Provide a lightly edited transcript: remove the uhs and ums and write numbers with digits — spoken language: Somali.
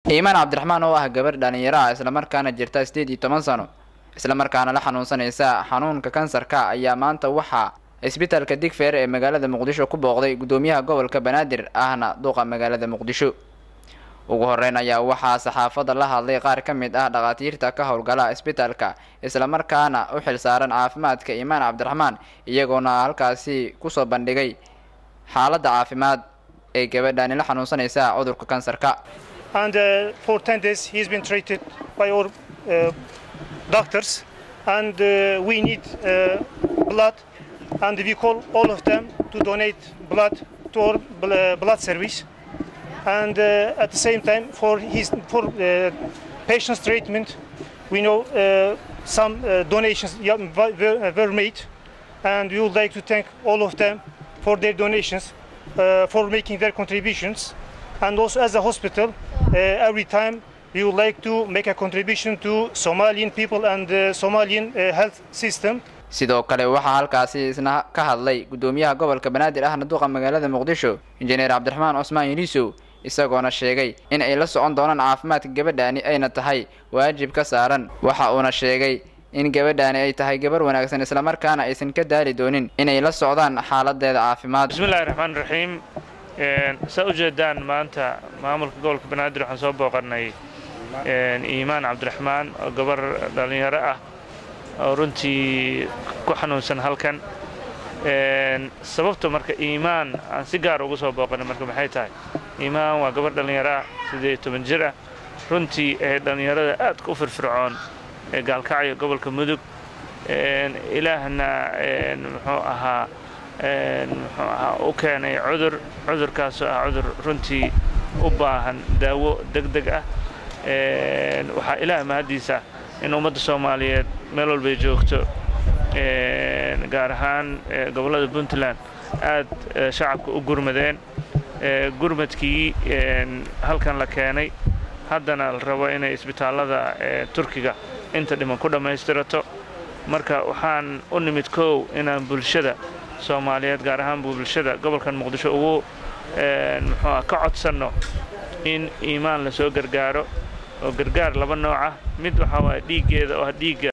Iimaan Cabdiraxmaan oo ah gabar dhalinyaro ah isla markaana jirta 18 sano isla markaana la xanuunsanaysa xanuunka kansarka ayaa maanta waxa isbitaalka Digfaar ee magaalada Muqdisho ku booqday gudoomiyaha gobolka Banaadir ahna duqa magaalada Muqdisho. ugu horeyn ayaa waxa saxaafada la hadlay qaar ka mid ah dhaqaatiirta ka howlgala isbitaalka isla markaana u xilsaaran caafimaadka Iimaan Cabdiraxmaan iyagoona halkaasi ku soo bandhigay xaaladda caafimaad ee gabadhan la xanuunsanaysa cudurka kansarka. And for 10 days he's been treated by our doctors, and we need blood, and we call all of them to donate blood to our blood service. And at the same time, for patient's treatment, we know some donations were made, and we would like to thank all of them for their donations, for making their contributions. And also as a hospital, every time we would like to make a contribution to Somalian people and the Somalian health system. sidoo kale waxa halkaasi isna ka hadlay gudoomiyaha gobolka Banaadir ahna duqa magaalada Muqdisho Injineer Cabdiraxmaan Cusmaan Yariisow isagoona sheegay in ay la socon doonaan caafimaadka gabadhaani ayna tahay waajib ka saaran. waxa uu sheegay in gabadhaani ay tahay gabar wanaagsan isla markaana aysan ka daali doonin inay la socdaan xaaladeeda caafimaad. Bismillahir Rahmanir Rahiim. سأوجدان مانتا معمول كقول كبنادر حنصوب بقرني إيمان عبد الرحمن قبر دلنيرة ورنتي كحنون سن هالكن سببته مرك إيمان عن سيجار وقصوا بقرن مرك بحيتها إيمان وقبر دلنيرة سيدي تبنجرة رنتي دلنيرة أتكفر فرعون قال كعي قبل كمدك إلهنا محوها وكان عذر كاس عذر رنتي وباهن داو دقدقة وحا إله مهديسة إن أمد الصوماليات ملول بيجوكتو قارهان قبل بنتلان آد شعبك وقرمدين قرمتكي هل كان لكاني هدنا الروائن إسبتال هذا تركيا انت لمن كنا ما يسترتو مركا وحان أنمتكو إنا بلشدة Soomaaliyeed gaar ahaan bulshada gobolkan Muqdisho ugu ka codsano in Iimaan la soo gargaaro oo gargaar laba nooc ah mid waxa waa dhiigeeda oo dhiiga